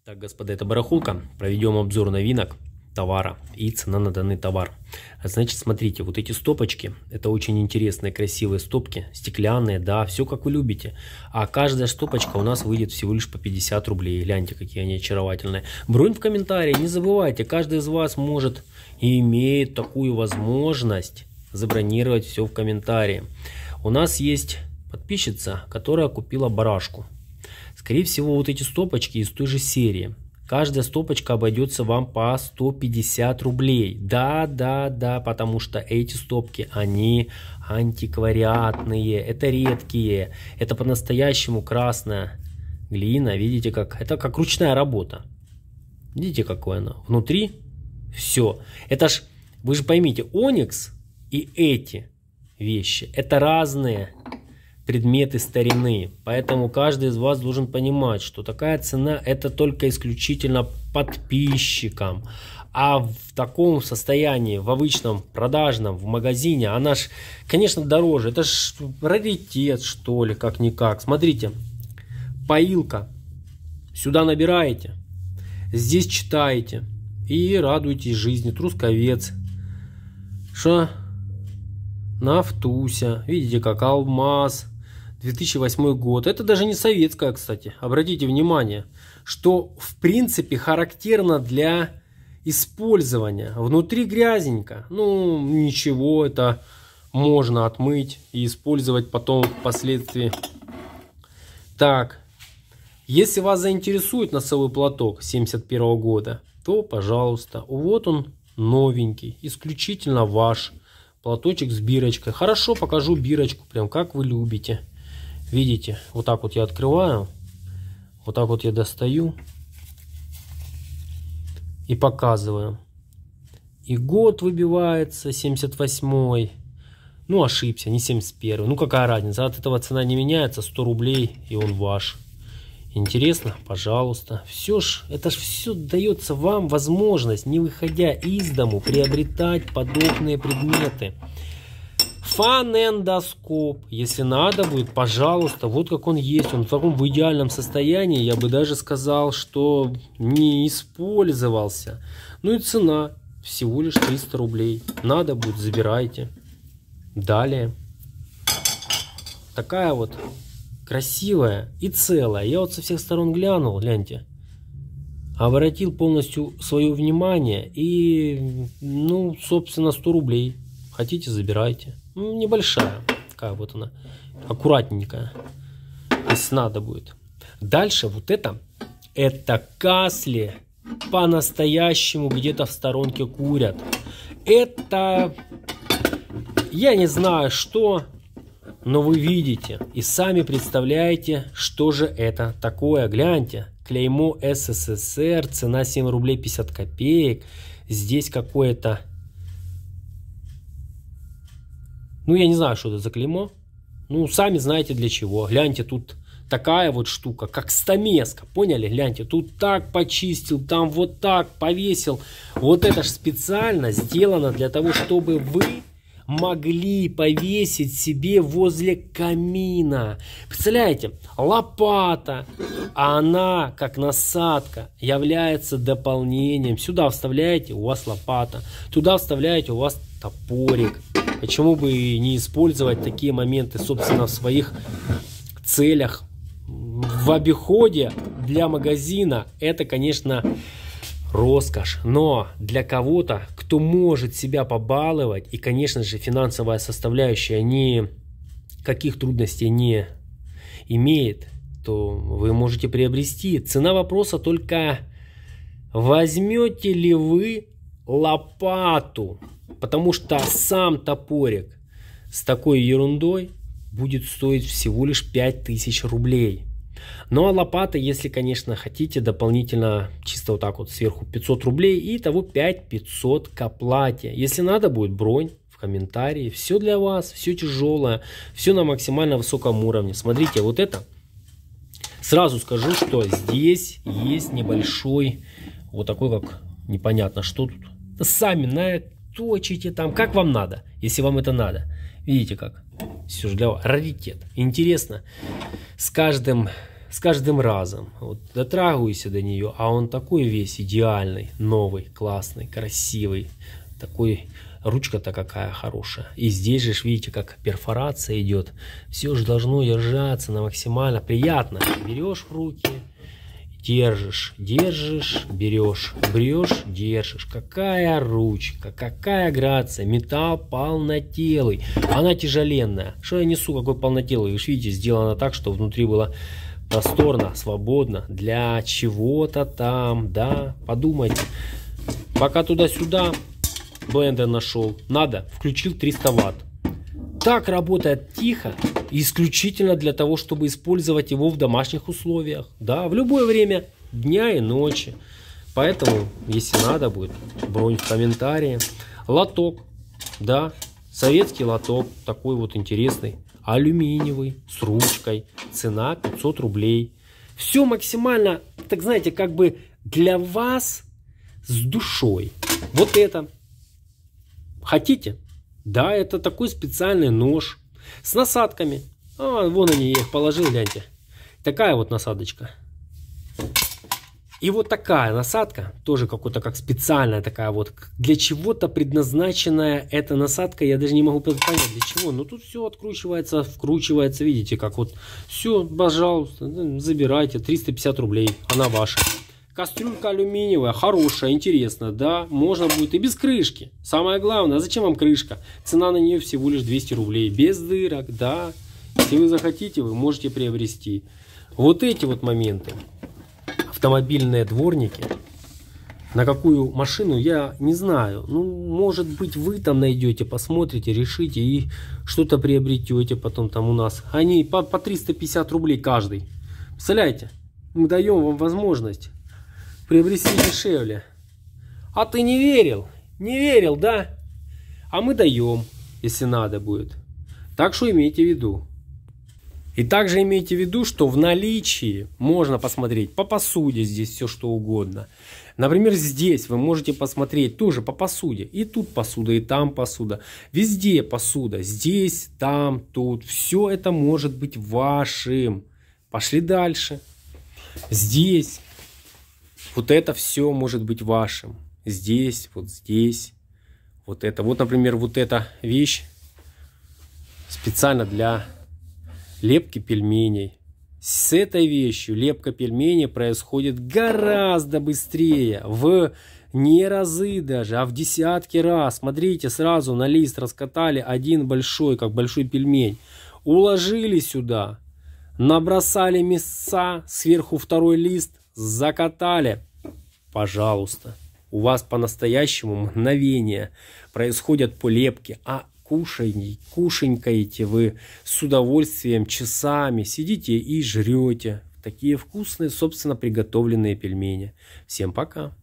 Так, господа, это барахолка. Проведем обзор новинок товара и цена на данный товар. Значит, смотрите, вот эти стопочки, это очень интересные, красивые стопки, стеклянные, да, все как вы любите. А каждая стопочка у нас выйдет всего лишь по 50 рублей. Гляньте, какие они очаровательные. Бронь в комментарии, не забывайте, каждый из вас может и имеет такую возможность забронировать все в комментарии. У нас есть подписчица, которая купила барашку. Скорее всего, вот эти стопочки из той же серии. Каждая стопочка обойдется вам по 150 рублей. Да, потому что эти стопки, они антиквариатные, это редкие. Это по-настоящему красная глина. Видите, как это как ручная работа. Видите, какой она? Внутри все. Это ж, вы же поймите, оникс и эти вещи, это разные предметы старины, поэтому каждый из вас должен понимать, что такая цена это только исключительно подписчикам, а в таком состоянии, в обычном продажном, в магазине, она ж, конечно, дороже, это ж раритет, что ли, как-никак. Смотрите, поилка, сюда набираете, здесь читаете и радуетесь жизни. Трусковец, что? Нафтуся, видите, как алмаз, 2008 год. Это даже не советская, кстати. Обратите внимание, что в принципе характерно для использования. Внутри грязненько. Ну, ничего, это можно отмыть и использовать потом впоследствии. Так, если вас заинтересует носовой платок 71 года, то, пожалуйста, вот он новенький, исключительно ваш. Платочек с бирочкой. Хорошо, покажу бирочку, прям как вы любите. Видите, вот так вот я открываю, вот так вот я достаю и показываю. И год выбивается, 78-й. Ну, ошибся, не 71-й. Ну, какая разница, от этого цена не меняется, 100 рублей, и он ваш. Интересно? Пожалуйста. Все ж, это ж все дается вам возможность, не выходя из дому, приобретать подобные предметы. Фонендоскоп, если надо будет, пожалуйста, вот как он есть, он в таком в идеальном состоянии, я бы даже сказал, что не использовался. Ну и цена всего лишь 300 рублей. Надо будет, забирайте. Далее. Такая вот красивая и целая. Я вот со всех сторон глянул, гляньте. Обратил полностью свое внимание и, ну, собственно, 100 рублей. Хотите, забирайте. Ну, небольшая. Такая вот она. Аккуратненькая. Если надо будет. Дальше вот это касли. По-настоящему где-то в сторонке курят. Это, я не знаю что, но вы видите и сами представляете, что же это такое. Гляньте. Клеймо СССР. Цена 7 рублей 50 копеек. Здесь какое-то... Ну, я не знаю, что это за клеймо. Ну, сами знаете для чего. Гляньте, тут такая вот штука, как стамеска. Поняли? Гляньте, тут так почистил, там вот так повесил. Вот это ж специально сделано для того, чтобы вы могли повесить себе возле камина. Представляете? Лопата. А она, как насадка, является дополнением. Сюда вставляете, у вас лопата. Туда вставляете, у вас топорик. Почему бы не использовать такие моменты, собственно, в своих целях? В обиходе для магазина это, конечно, роскошь. Но для кого-то, кто может себя побаловать, и, конечно же, финансовая составляющая никаких трудностей не имеет, то вы можете приобрести. Цена вопроса только: возьмете ли вы лопату? Потому что сам топорик с такой ерундой будет стоить всего лишь 5000 рублей. Ну а лопата, если, конечно, хотите, дополнительно чисто вот так вот сверху 500 рублей, и того 5500 к оплате. Если надо будет, бронь в комментарии. Все для вас, все тяжелое, все на максимально высоком уровне. Смотрите, вот это. Сразу скажу, что здесь есть небольшой, вот такой как непонятно что тут. Сами наточите там, как вам надо, если вам это надо. Видите как? Все же для вас. Раритет. Интересно, с каждым с каждым разом вот дотрагивайся до нее, а он такой весь идеальный, новый, классный, красивый, такой, ручка-то какая хорошая. И здесь же, видите, как перфорация идет. Все же должно держаться на максимально приятно. Берешь в руки, держишь, держишь, берешь, брешь, держишь. Какая ручка, какая грация. Металл полнотелый. Она тяжеленная. Что я несу, какой полнотелый? Вы же видите, сделано так, что внутри было просторно, свободно. Для чего-то там, да, подумайте. Пока туда-сюда блендер нашел. Надо, включил 300 ватт. Так работает тихо, исключительно для того, чтобы использовать его в домашних условиях. Да, в любое время дня и ночи. Поэтому, если надо будет, бронь в комментарии. Лоток, да, советский лоток, такой вот интересный, алюминиевый, с ручкой, цена 500 рублей. Все максимально, так знаете, как бы для вас с душой. Вот это. Хотите? Да, это такой специальный нож с насадками. А, вон они, я их положил, гляньте. Такая вот насадочка. И вот такая насадка, тоже какой-то как специальная такая вот, для чего-то предназначенная эта насадка, я даже не могу понять для чего. Но тут все откручивается, вкручивается, видите, как вот. Все, пожалуйста, забирайте, 350 рублей, она ваша. Кастрюлька алюминиевая, хорошая, интересная, да, можно будет и без крышки. Самое главное, зачем вам крышка? Цена на нее всего лишь 200 рублей, без дырок, да. Если вы захотите, вы можете приобрести. Вот эти вот моменты, автомобильные дворники, на какую машину, я не знаю. Ну, может быть, вы там найдете, посмотрите, решите и что-то приобретете потом там у нас. Они по 350 рублей каждый. Представляете? Мы даем вам возможность приобрести дешевле. А ты не верил? Не верил, да? А мы даем, если надо будет. Так что имейте в виду. И также имейте в виду, что в наличии можно посмотреть по посуде здесь все что угодно. Например, здесь вы можете посмотреть тоже по посуде. И тут посуда, и там посуда. Везде посуда. Здесь, там, тут. Все это может быть вашим. Пошли дальше. Здесь. Вот это все может быть вашим. Здесь, вот здесь. Вот это. Вот, например, вот эта вещь специально для лепки пельменей. С этой вещью лепка пельменей происходит гораздо быстрее. В не разы даже, а в десятки раз. Смотрите, сразу на лист раскатали один большой, как большой пельмень. Уложили сюда. Набросали мяса. Сверху второй лист. Закатали. Пожалуйста. У вас по-настоящему мгновение происходят по лепке. А кушанькаете вы с удовольствием часами. Сидите и жрете такие вкусные, собственно, приготовленные пельмени. Всем пока.